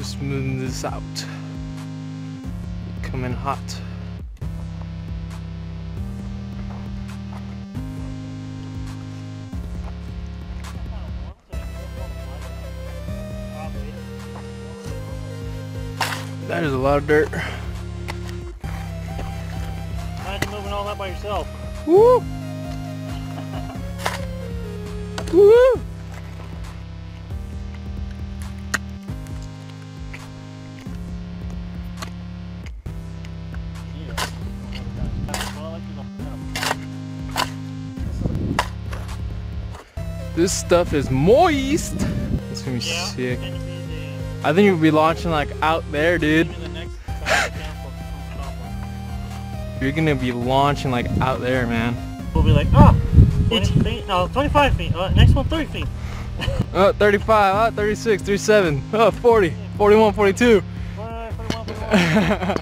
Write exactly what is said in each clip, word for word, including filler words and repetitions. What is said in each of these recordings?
smoothing this out. Coming hot. That is a lot of dirt. Imagine moving all that by yourself. Woo! Woo! This stuff is moist. It's gonna be Yeah, sick. it's gonna be the, I think you'll be launching like out there, dude. the next example. You're gonna be launching like out there, man. We'll be like, oh, twenty feet, no, twenty-five feet. Uh, next one, thirty feet. Oh, thirty-five, oh, thirty-six, thirty-seven, oh, forty, forty-one, forty-two. Uh, forty-one, forty-one.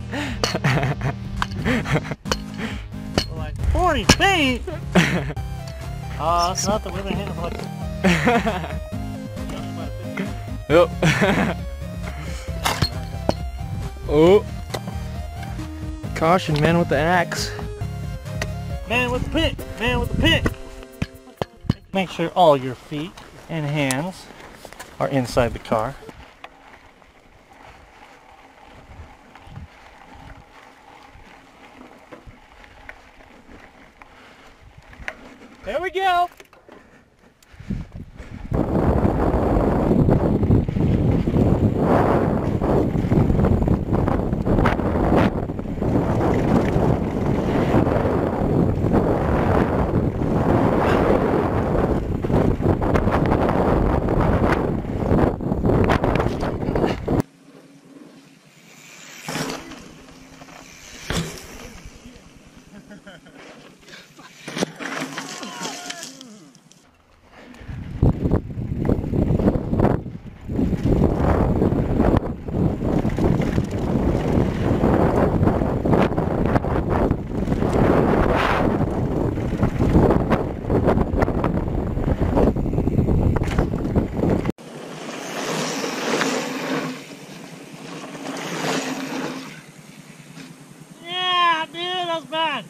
We're like, forty feet? Uh, it's not that we've been hitting for like... Yep. Oh. Caution, man with the axe. Man with the pick! Man with the pick! Make sure all your feet and hands are inside the car. There we go! Bad.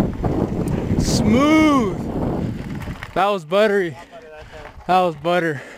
Smooth. That was buttery. That was butter.